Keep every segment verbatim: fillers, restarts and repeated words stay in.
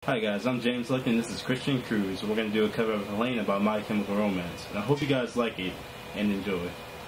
Hi guys, I'm James Luckett and this is Christian Cruz. We're going to do a cover of Helena by My Chemical Romance. And I hope you guys like it and enjoy.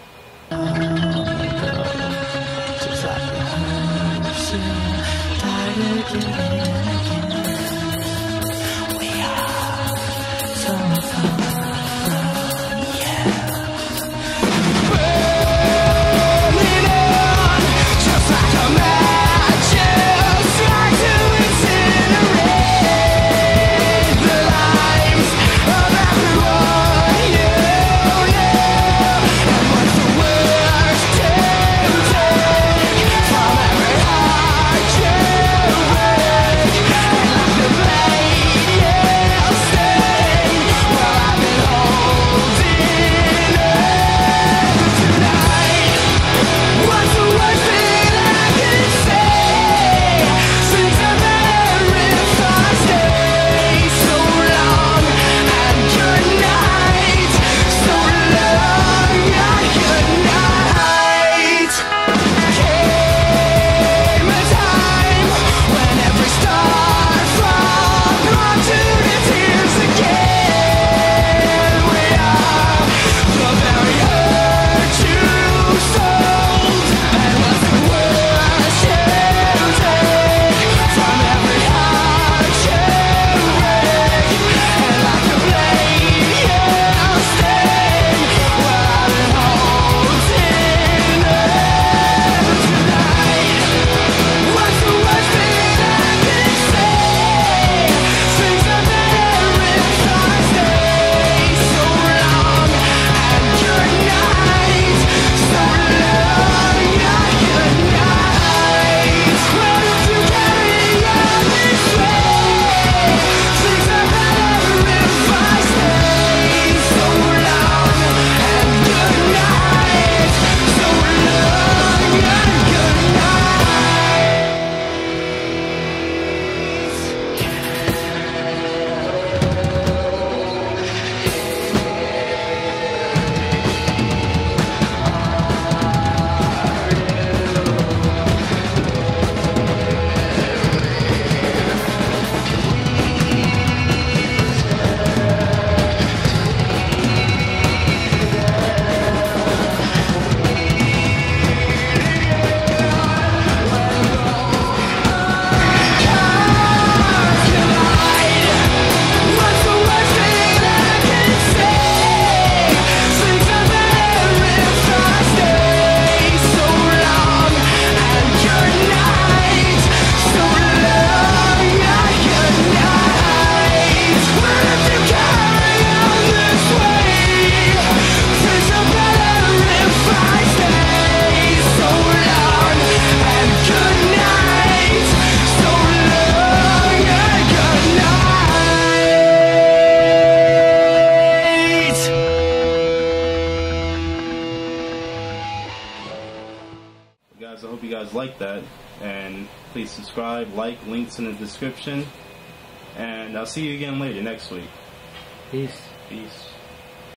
Guys, I hope you guys like that, and please subscribe, like, links in the description, and I'll see you again later next week. Peace. Peace.